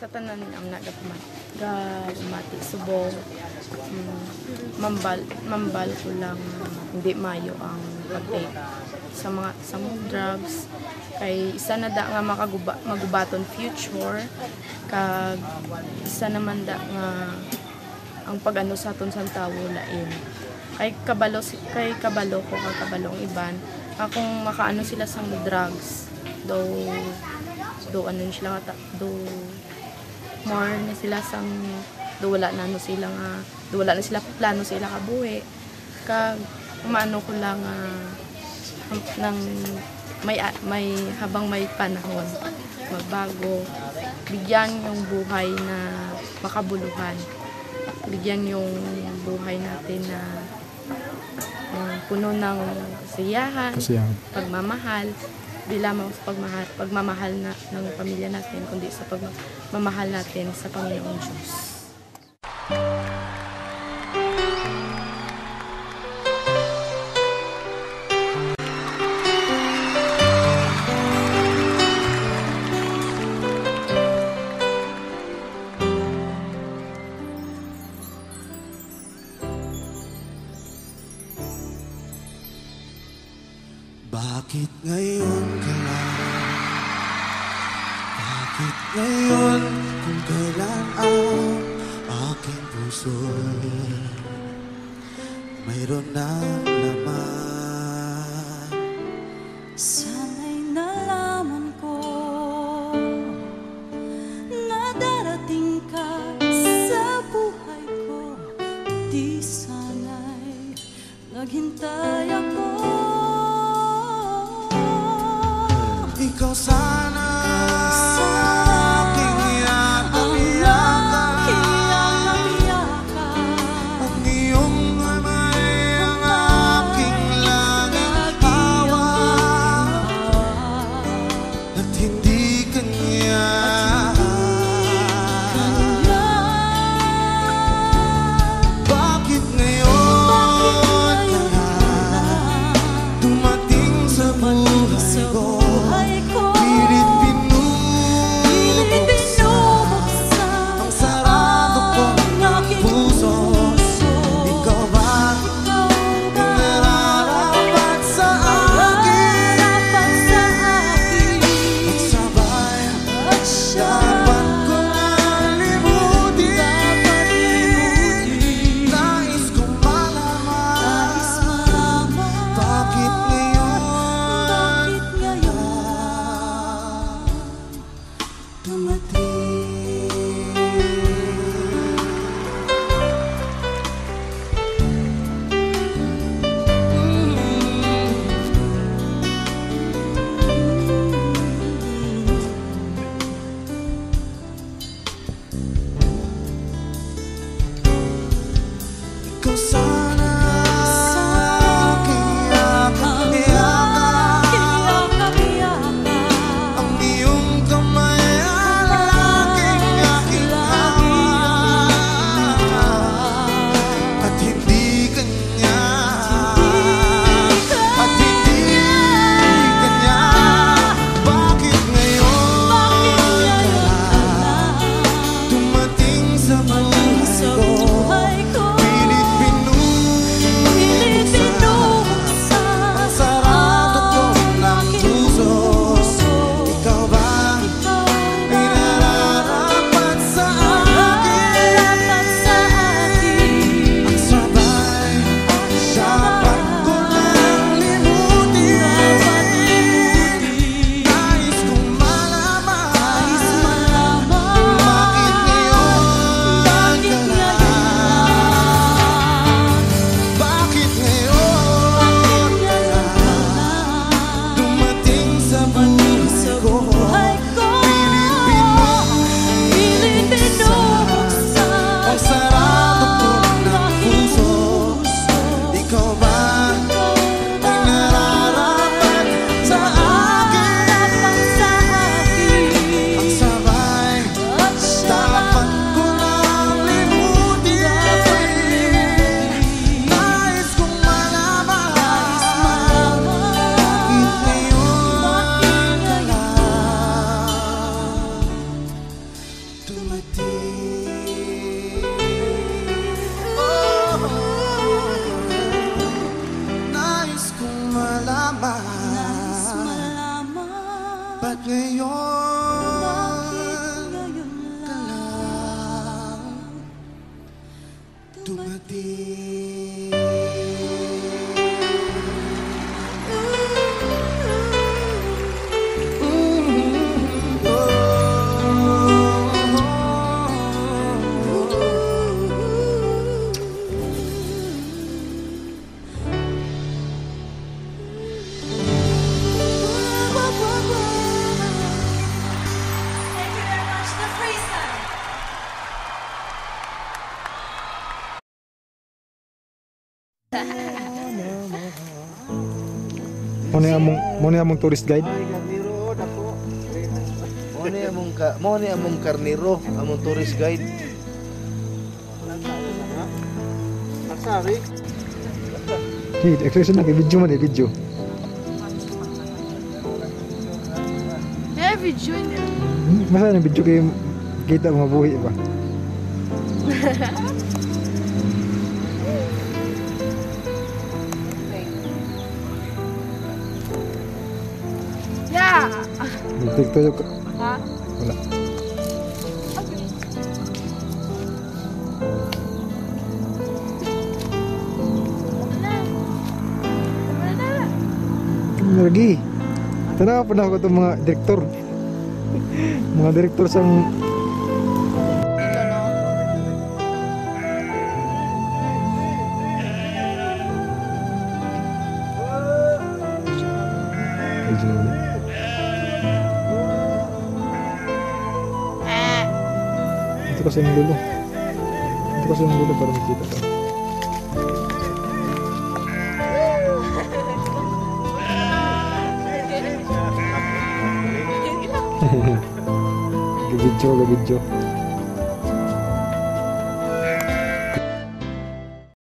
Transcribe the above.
sa tanan ang nagamati subong mambal ko lang hindi mayo ang pag-take sa mga drugs kay isa na da nga magubaton future kag isa naman da nga ang pag-ano sa aton sa tawo lain kay kabalo ko kag kabalong iban akong makaano sila sang drugs do ano sila nga do more na sila sang wala na sila plano sila kabuhi kag maano ko lang nang may habang may panahon magbago bigyan yung buhay na makabuluhan bigyan yung buhay natin na puno ng kasiyahan pagmamahal di lamang sa pagmamahal na ng pamilya natin kundi sa pagmamahal natin sa Panginoong Diyos. Bakit ngayon ka lang? Bakit ngayon kung kailan ang aking puso mayroon ng laman? Sana'y nalaman ko na darating ka sa buhay ko. Di sana'y naghintay ako. Ikaw sana aking yakap-yakap, ang iyong amay ang aking laging hawak, at hindi kanya. Bakit ngayon dumating sa buhay ko? Pilit Ba't ngayon ngayon ka lang dumating? Thank you very much, the freestyle. Mo ni among tourist guide. Ay, karniro, dako. Mo ni among karniro, among tourist guide. Magsari? Hey, expression na kay video man video. Eh, video niya. Masa na video kay kita mga buhi ba? Yeah! TikTok ka. Ha? Wala. Lagi. Tanaw pa na ako itong mga direktor. Mga direktor sa Dito, no? Eh! ito kasi yung lulo. Ito kasi yung lulo para makita ka. Gabidyo.